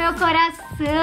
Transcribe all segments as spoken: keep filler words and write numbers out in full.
meu coração!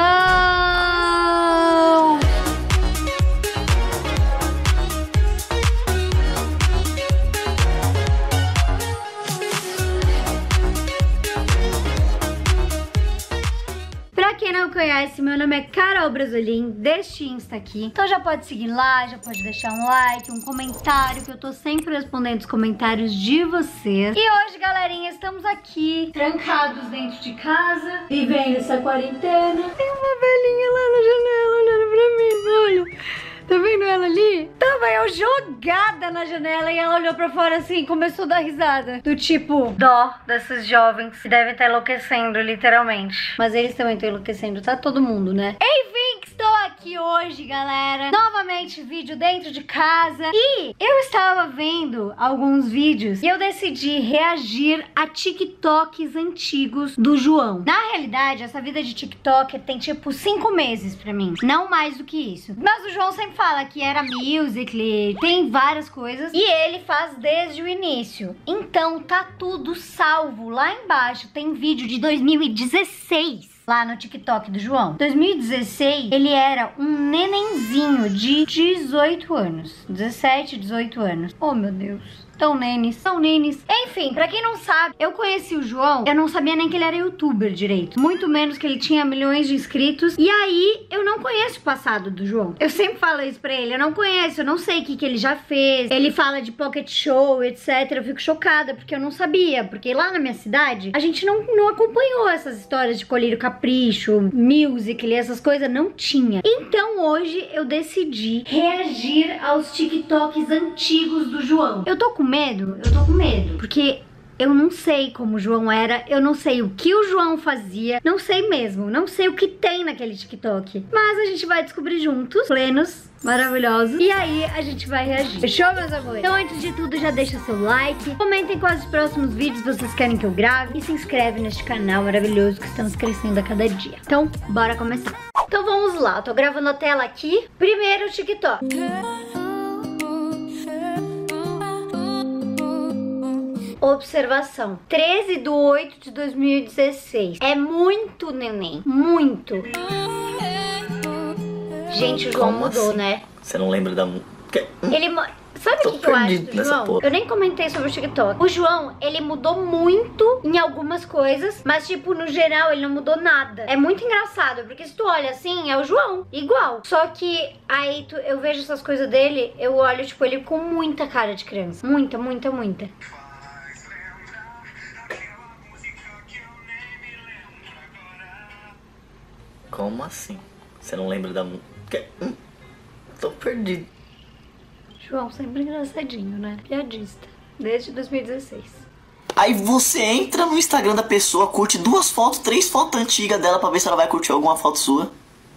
Pra quem não conhece, meu nome é Carol Brasolim, deste Insta aqui. Então já pode seguir lá, já pode deixar um like, um comentário, que eu tô sempre respondendo os comentários de vocês. E hoje, galerinha, estamos aqui, trancados dentro de casa, vivendo essa quarentena. Tem uma velhinha lá na janela olhando pra mim, olha. Tá vendo ela ali? Tava eu jogada na janela e ela olhou pra fora assim e começou a dar risada. Do tipo, dó desses jovens que devem estar enlouquecendo, literalmente. Mas eles também estão enlouquecendo, tá todo mundo, né? Enfim, estou aqui hoje, galera. Novamente, vídeo dentro de casa. E eu estava vendo alguns vídeos e eu decidi reagir a TikToks antigos do João. Na realidade, essa vida de TikTok tem tipo cinco meses pra mim. Não mais do que isso. Mas o João sempre fala que era Musical.ly, tem várias coisas e ele faz desde o início. Então tá tudo salvo lá embaixo. Tem vídeo de dois mil e dezesseis lá no TikTok do João. dois mil e dezesseis ele era um nenenzinho de dezoito anos, dezessete, dezoito anos. Oh meu Deus, tão nenes, tão nenes. Enfim, pra quem não sabe, eu conheci o João, eu não sabia nem que ele era youtuber direito, muito menos que ele tinha milhões de inscritos. E aí, eu não conheço o passado do João. Eu sempre falo isso pra ele, eu não conheço, eu não sei o que, que ele já fez. Ele fala de pocket show, etcétera. Eu fico chocada, porque eu não sabia, porque lá na minha cidade, a gente não, não acompanhou essas histórias de Colírio Capricho, Musical.ly, essas coisas, não tinha. Então hoje, eu decidi reagir aos TikToks antigos do João. Eu tô com medo? Eu tô com medo, porque eu não sei como o João era, eu não sei o que o João fazia, não sei mesmo, não sei o que tem naquele TikTok. Mas a gente vai descobrir juntos, plenos, maravilhosos, e aí a gente vai reagir. Fechou, meus amores? Então, antes de tudo, já deixa seu like, comentem quais os próximos vídeos vocês querem que eu grave e se inscreve neste canal maravilhoso que estamos crescendo a cada dia. Então, bora começar. Então vamos lá, eu tô gravando a tela aqui. Primeiro o TikTok. Observação, treze de oito de dois mil e dezesseis. É muito neném, muito. Gente, o João Como mudou, assim? né? Você não lembra da música? Ele... Sabe o que, que eu acho do João? Porra. Eu nem comentei sobre o TikTok. O João, ele mudou muito em algumas coisas, mas tipo, no geral, ele não mudou nada. É muito engraçado, porque se tu olha assim, é o João, igual. Só que aí tu, eu vejo essas coisas dele, eu olho, tipo, ele com muita cara de criança. Muita, muita, muita. Como assim? Você não lembra da música? Hum, tô perdido. João sempre engraçadinho, né? Piadista. Desde dois mil e dezesseis. Aí você entra no Instagram da pessoa, curte duas fotos, três fotos antigas dela pra ver se ela vai curtir alguma foto sua.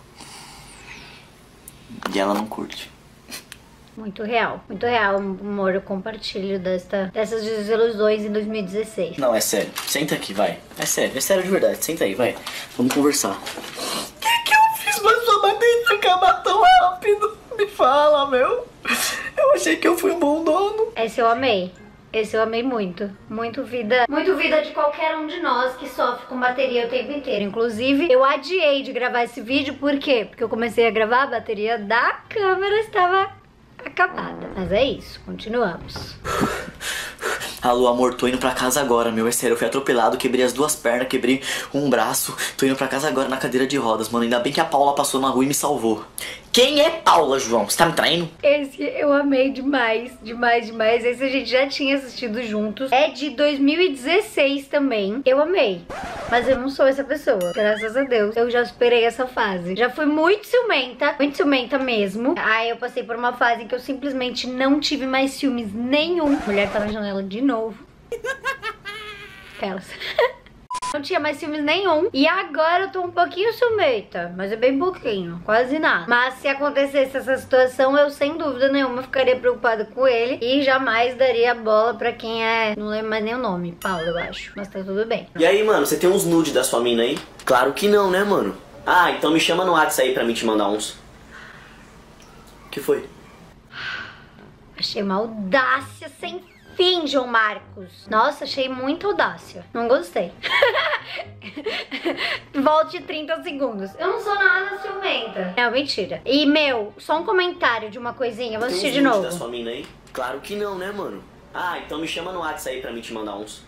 E ela não curte. Muito real, muito real, amor, eu compartilho desta, dessas desilusões em dois mil e dezesseis. Não, é sério. Senta aqui, vai. É sério, é sério de verdade. Senta aí, vai. Vamos conversar. O que que eu fiz pra sua bateria acabar tão rápido? Me fala, meu. Eu achei que eu fui um bom dono. Esse eu amei. Esse eu amei muito. Muito vida. Muito vida de qualquer um de nós que sofre com bateria o tempo inteiro. Inclusive, eu adiei de gravar esse vídeo. Por quê? Porque eu comecei a gravar, a bateria da câmera estava acabada. Mas é isso, continuamos. Alô, amor, tô indo pra casa agora, meu. É sério, eu fui atropelado, quebrei as duas pernas, quebrei um braço. Tô indo pra casa agora na cadeira de rodas, mano. Ainda bem que a Paula passou na rua e me salvou. Quem é Paula, João? Você tá me traindo? Esse eu amei demais, demais, demais. Esse a gente já tinha assistido juntos. É de dois mil e dezesseis também. Eu amei. Mas eu não sou essa pessoa, graças a Deus. Eu já superei essa fase. Já fui muito ciumenta, muito ciumenta mesmo. Aí eu passei por uma fase em que eu simplesmente não tive mais ciúmes nenhum. A mulher tá na janela de novo. Aquelas. Não tinha mais ciúmes nenhum. E agora eu tô um pouquinho ciumenta. Mas é bem pouquinho, quase nada. Mas se acontecesse essa situação, eu sem dúvida nenhuma ficaria preocupada com ele. E jamais daria bola pra quem é... Não lembro mais nem o nome, Paulo, eu acho. Mas tá tudo bem. E aí, mano, você tem uns nudes da sua mina aí? Claro que não, né, mano? Ah, então me chama no WhatsApp aí pra mim te mandar uns. Que foi? Achei uma audácia sem fim, João Marcos. Nossa, achei muita audácia. Não gostei. Volte trinta segundos. Eu não sou nada ciumenta. Não, mentira. E, meu, só um comentário de uma coisinha. Vou assistir de novo. Da sua mina aí? Claro que não, né, mano? Ah, então me chama no WhatsApp aí pra mim te mandar uns.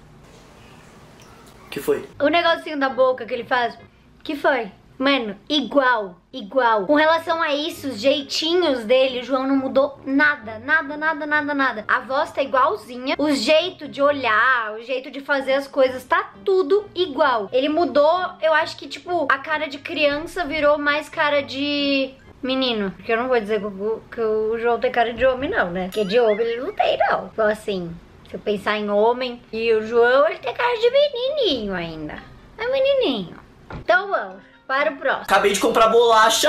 Que foi? O negocinho da boca que ele faz. Que foi? Mano, igual, igual. Com relação a isso, os jeitinhos dele, o João não mudou nada, nada, nada, nada, nada. A voz tá igualzinha, o jeito de olhar, o jeito de fazer as coisas, tá tudo igual. Ele mudou, eu acho que, tipo, a cara de criança virou mais cara de menino. Porque eu não vou dizer que o, que o João tem cara de homem, não, né? Porque de homem ele não tem, não. Então, assim, se eu pensar em homem, e o João, ele tem cara de menininho ainda. É menininho. Então vamos. Para o próximo. Acabei de comprar bolacha!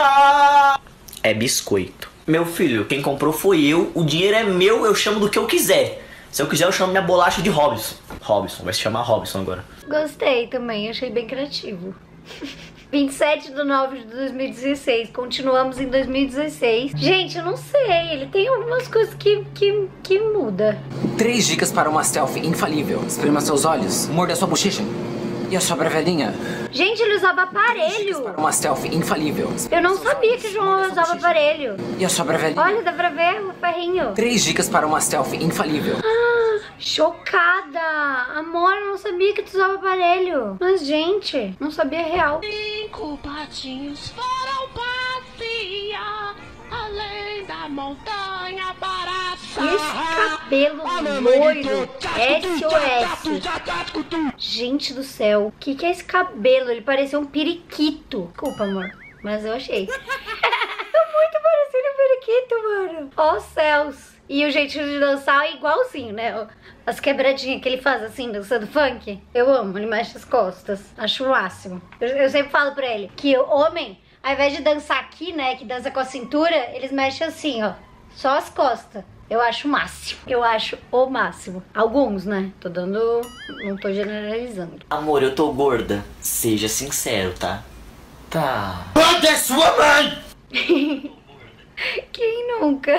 É biscoito. Meu filho, quem comprou foi eu. O dinheiro é meu, eu chamo do que eu quiser. Se eu quiser, eu chamo minha bolacha de Robson. Robson, vai se chamar Robson agora. Gostei também, achei bem criativo. vinte e sete de nove de dois mil e dezesseis. Continuamos em dois mil e dezesseis. Gente, eu não sei. Ele tem algumas coisas que, que, que muda. Três dicas para uma selfie infalível. Esprema seus olhos, morda sua bochecha. E a sobra velhinha? Gente, ele usava aparelho. Para uma selfie infalível. Eu não sabia que o João usava aparelho. E a sobra velhinha? Olha, dá pra ver o ferrinho. Três dicas para uma selfie infalível. Ah, chocada. Amor, eu não sabia que tu usava aparelho. Mas, gente, não sabia real. Cinco patinhos foram passear além da montanha barata. E esse cabelo loiro, S O S. Gente do céu, o que, que é esse cabelo? Ele parecia um periquito. Desculpa, amor, mas eu achei. Tá muito parecendo um periquito, mano. Ó céus. E o jeito de dançar é igualzinho, né? As quebradinhas que ele faz assim, dançando funk. Eu amo, ele mexe as costas. Acho o máximo. Eu, eu sempre falo pra ele que o homem, ao invés de dançar aqui, né, que dança com a cintura, eles mexem assim, ó. Só as costas. Eu acho o máximo. Eu acho o máximo. Alguns, né? Tô dando... Não tô generalizando. Amor, eu tô gorda. Seja sincero, tá? Tá. Onde é sua mãe? Quem nunca?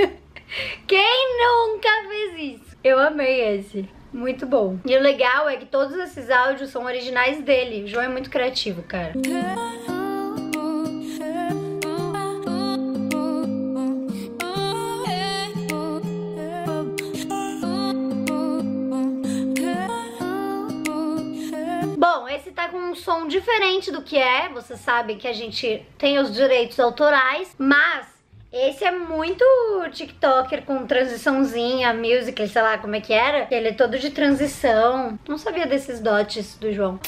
Quem nunca fez isso? Eu amei esse. Muito bom. E o legal é que todos esses áudios são originais dele. O João é muito criativo, cara. Bom, esse tá com um som diferente do que é. Vocês sabem que a gente tem os direitos autorais, mas esse é muito TikToker com transiçãozinha, musical, sei lá como é que era. Ele é todo de transição. Não sabia desses dotes do João.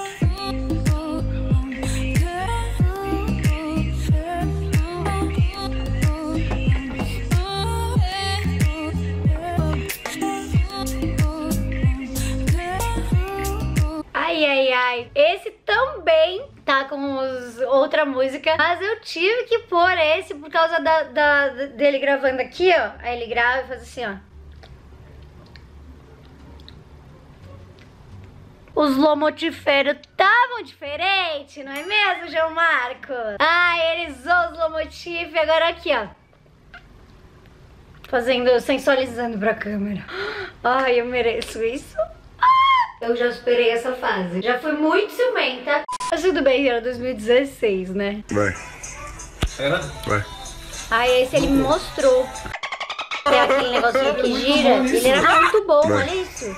Ai, ai, ai. Esse também tá com os, outra música, mas eu tive que pôr esse por causa da, da, dele gravando aqui, ó. Aí ele grava e faz assim, ó. Os lomotifeiros estavam diferentes, não é mesmo, João Marcos? Ah, ele usou os lomotif, agora aqui, ó. Fazendo, sensualizando pra câmera. Ai, eu mereço isso. Eu já superei essa fase. Já fui muito ciumenta. Mas tudo bem, era dois mil e dezesseis, né? Vai. Era? Vai. Aí esse ele me mostrou. É aquele negocinho que gira. Ele era muito bom, olha isso.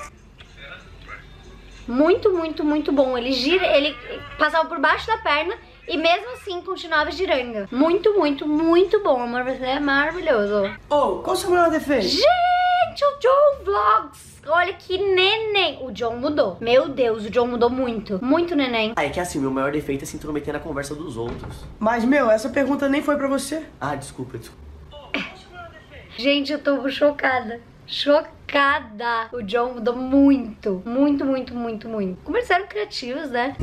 Muito, muito, muito bom. Ele gira, ele passava por baixo da perna e mesmo assim continuava girando. Muito, muito, muito bom, amor. Você é maravilhoso. Oh, qual o seu maior defeito? Gente, o John Vlogs. Olha que neném. O John mudou. Meu Deus, o John mudou muito. Muito neném. Ah, é que assim, meu maior defeito é se intrometer na conversa dos outros. Mas, meu, essa pergunta nem foi pra você. Ah, desculpa, desculpa. Gente, eu tô chocada. Chocada. O John mudou muito. Muito, muito, muito, muito. Como eles eram criativos, né?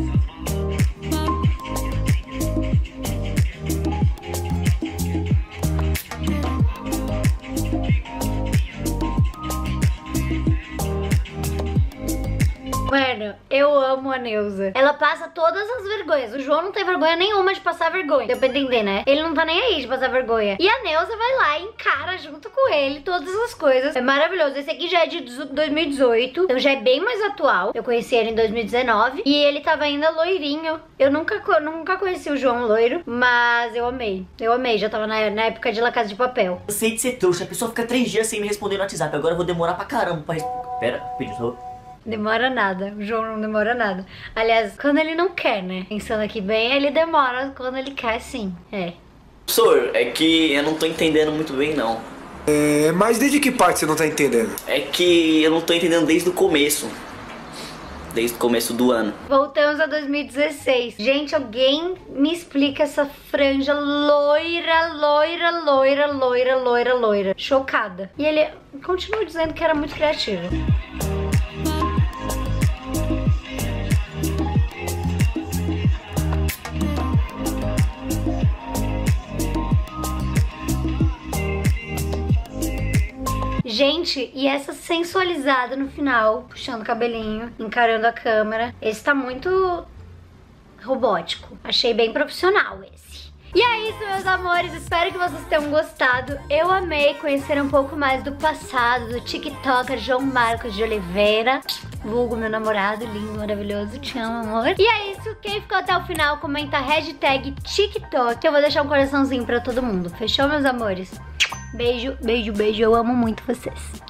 Mano, eu Eu amo a Neuza. Ela passa todas as vergonhas. O João não tem vergonha nenhuma de passar vergonha. Deu pra entender, né? Ele não tá nem aí de passar vergonha. E a Neuza vai lá e encara junto com ele todas as coisas. É maravilhoso. Esse aqui já é de dois mil e dezoito. Então já é bem mais atual. Eu conheci ele em dois mil e dezenove. E ele tava ainda loirinho. Eu nunca, nunca conheci o João loiro. Mas eu amei. Eu amei. Já tava na, na época de La Casa de Papel. Eu sei de ser trouxa. A pessoa fica três dias sem me responder no WhatsApp. Agora eu vou demorar pra caramba pra responder. Pera, pediu só. Demora nada, o João não demora nada. Aliás, quando ele não quer, né? Pensando aqui bem, ele demora. Quando ele quer, sim, é. Professor, é que eu não tô entendendo muito bem, não. É, mas desde que parte você não tá entendendo? É que eu não tô entendendo desde o começo. Desde o começo do ano. Voltamos a dois mil e dezesseis. Gente, alguém me explica essa franja loira, loira, loira, loira, loira, loira. Chocada. E ele continua dizendo que era muito criativo. Gente, e essa sensualizada no final, puxando o cabelinho, encarando a câmera. Esse tá muito robótico. Achei bem profissional esse. E é isso, meus amores. Espero que vocês tenham gostado. Eu amei conhecer um pouco mais do passado do TikToker João Marcos de Oliveira. Vulgo meu namorado, lindo, maravilhoso. Te amo, amor. E é isso. Quem ficou até o final, comenta hashtag TikTok. Eu vou deixar um coraçãozinho pra todo mundo. Fechou, meus amores? Beijo, beijo, beijo. Eu amo muito vocês.